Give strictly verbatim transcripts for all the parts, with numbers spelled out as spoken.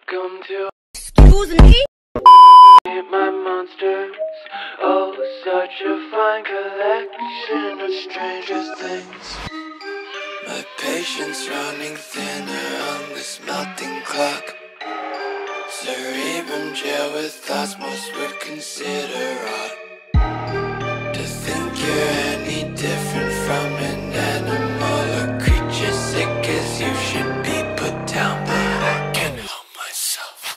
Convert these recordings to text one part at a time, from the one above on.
Welcome to Excuse me? my monsters. Oh, such a fine collection of stranger things. My patience running thinner on this melting clock. Cerebrum jail with thoughts most would consider odd. To think you're any different from an animal or creature sick as you should be put down, but I can't help myself.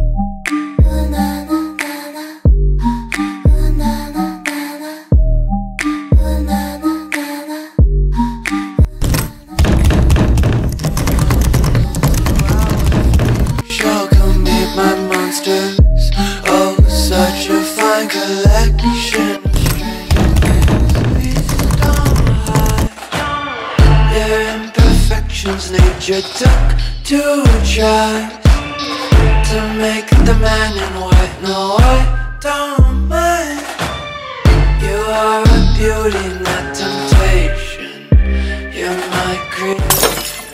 Y'all come meet my monsters. Oh, such a fine collection of stranger things. Please don't hide their imperfections. Nature took to try to make the man in white. No, I don't mind. You are a beauty, not temptation. You're my creation.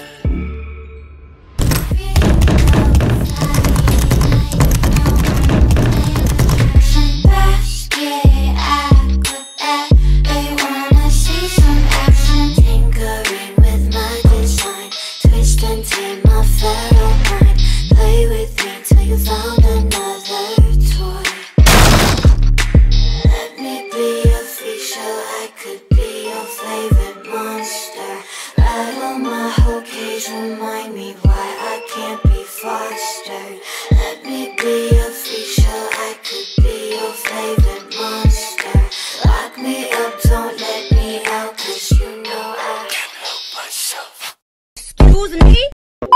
Remind me why I can't be fostered. Let me be a freak show, I could be your favorite monster. Lock me up, don't let me out, cause you know I can't help myself. Excuse me?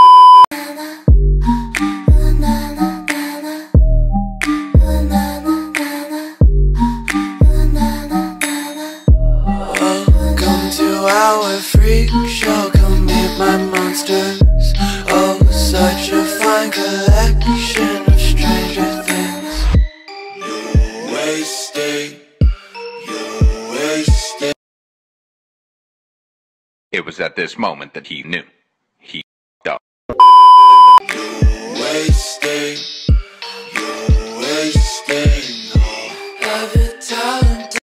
Welcome to our freak show, come meet my monsters. Oh, such a fine collection of stranger things. You wasted, you wasted. It was at this moment that he knew. He f***ed up. You wasted.